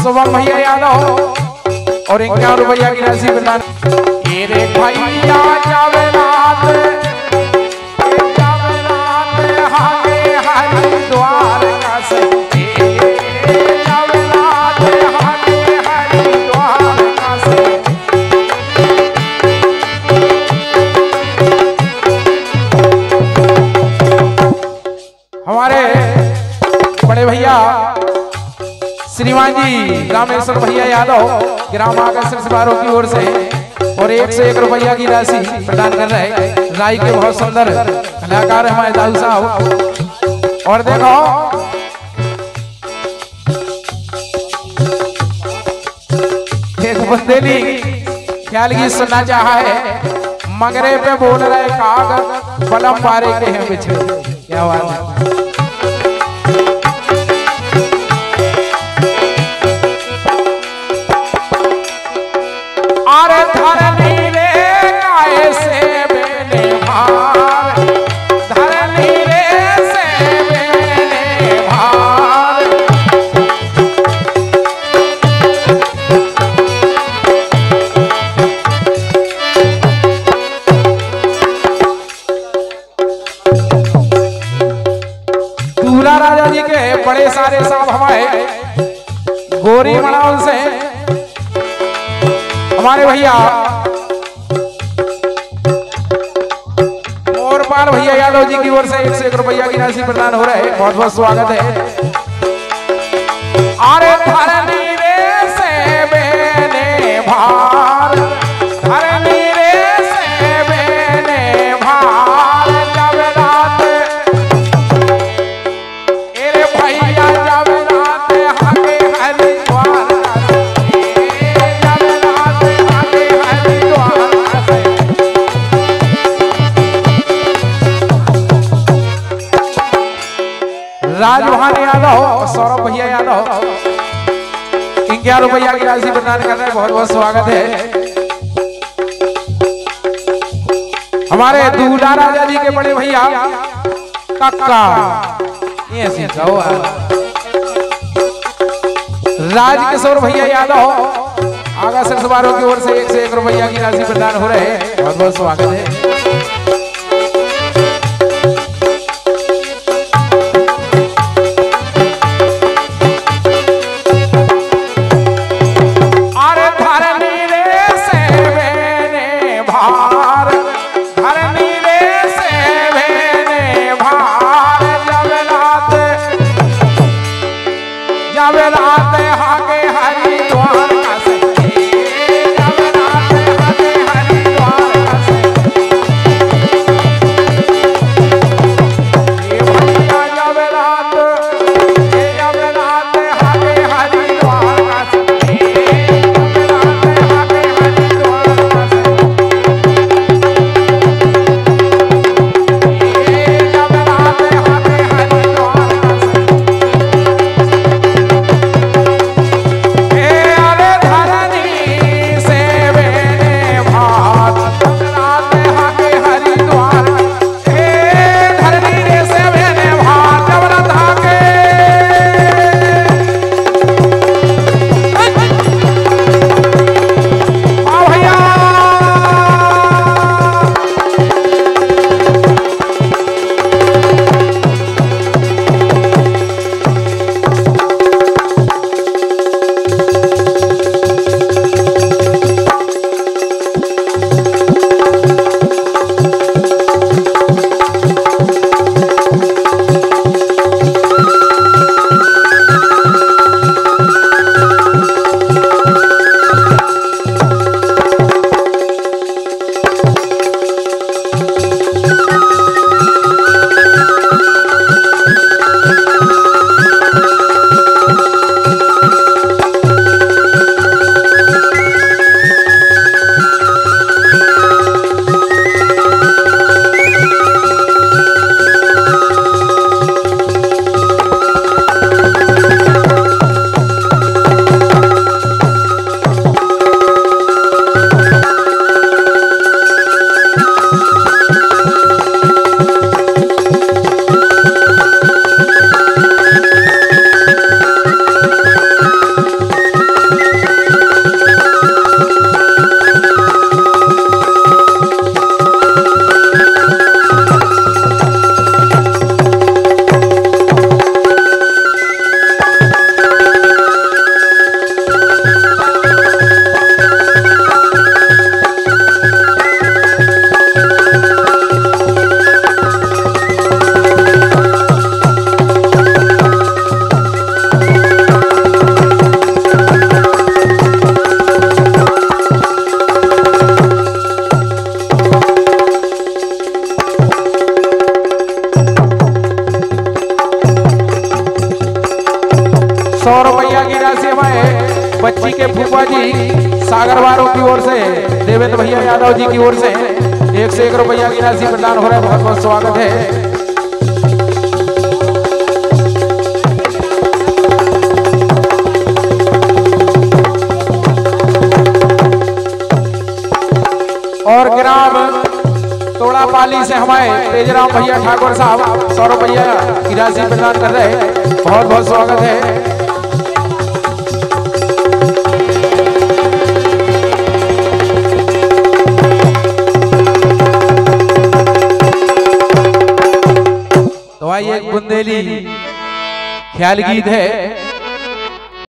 शुभम भैया यादव और 51 रुपया की राशि प्रदान। रे भैया जावे रात हागे हरिद्वार का से जावे रात हागे हरिद्वार का से। हमारे बड़े भैया श्रीमान जी रामेश्वर भैया यादव ग्राम आकर्षण समारोह की ओर से और 101 रुपया की राशि प्रदान कर रहे हैं। राय के बहुत सुंदर कलाकार हमारे दाऊ साहब। और देखो एक बंदेली ख्याल की सुनना चाहा है। मगरे पे बोल रहे काग बलम पारे के हैं बिछड़े। क्या बात है। राजा जी के बड़े सारे साहब हमारे गोरी मनाउल से हमारे भैया मोरपाल भैया यादव जी की ओर से 101 रुपया की राशि प्रदान हो रहे हैं। बहुत बहुत स्वागत है। अरे धरनी रे से बेने भार धरनी रे से बेने भार जब रात एरे भैया जब रात हागे हरिद्वार जब रात हागे हरिद्वार राजभान यादव सौरभ भैया यादव 51 रुपया की राशि प्रदान कर रहे हैं। बहुत बहुत स्वागत है। हमारे दूल्हा राजा जी के बड़े भैया कक्का ये सीखा हुआ राज किशोर भैया यादव आगा सिर समारोह की ओर से 101 रुपया की राशि प्रदान हो रहे हैं। बहुत बहुत स्वागत है। बच्ची के फूफा जी सागरवारों की ओर से देवेंद्र भैया यादव जी की ओर से 1 से 1 रुपया की राशि प्रदान हो रहा है। बहुत बहुत स्वागत है। और ग्राम तोड़ापाली से हमारे तेजराम भैया ठाकुर साहब 100 रुपया की राशि प्रदान कर रहे हैं। बहुत बहुत स्वागत है। तो आइए एक बुंदेली ख्याल गीत है।